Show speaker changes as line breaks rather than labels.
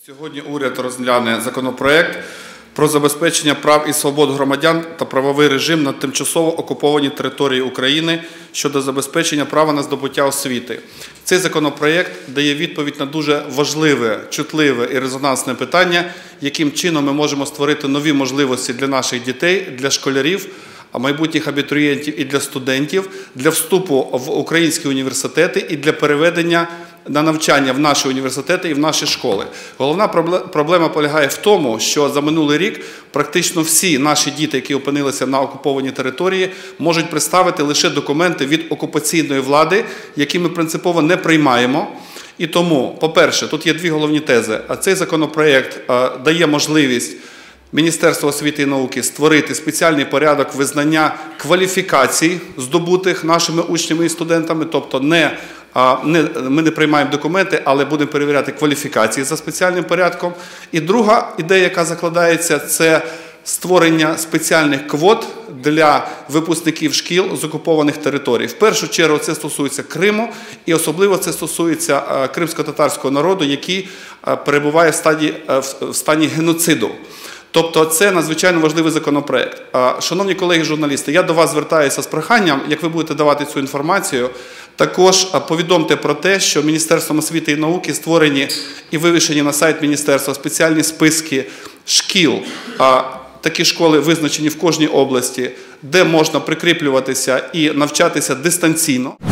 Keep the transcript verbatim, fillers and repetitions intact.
Сьогодні уряд розгляне законопроект про забезпечення прав і свобод громадян та правовий режим на тимчасово окупованій території України щодо забезпечення права на здобуття освіти. Цей законопроект дає відповідь на дуже важливе, чутливе і резонансне питання, яким чином ми можемо створити нові можливості для наших дітей, для школярів, майбутніх абітурієнтів і для студентів, для вступу в українські університети і для переведення на навчання в наші університети і в наші школи. Головна проблема полягає в тому, що за минулий рік практично всі наші діти, які опинилися на окупованій території, можуть представити лише документи від окупаційної влади, які ми принципово не приймаємо. І тому, по-перше, тут є дві головні тези. Цей законопроект дає можливість Міністерству освіти і науки створити спеціальний порядок визнання кваліфікацій, здобутих нашими учнями і студентами, тобто не, не, ми не приймаємо документи, але будемо перевіряти кваліфікації за спеціальним порядком. І друга ідея, яка закладається, це створення спеціальних квот для випускників шкіл з окупованих територій. В першу чергу це стосується Криму, і особливо це стосується кримсько-татарського народу, який перебуває в стані, в стані геноциду. Тобто це надзвичайно важливий законопроект. Шановні колеги-журналісти, я до вас звертаюся з проханням, як ви будете давати цю інформацію, також повідомте про те, що Міністерством освіти і науки створені і вивішені на сайт Міністерства спеціальні списки шкіл. Такі школи визначені в кожній області, де можна прикріплюватися і навчатися дистанційно.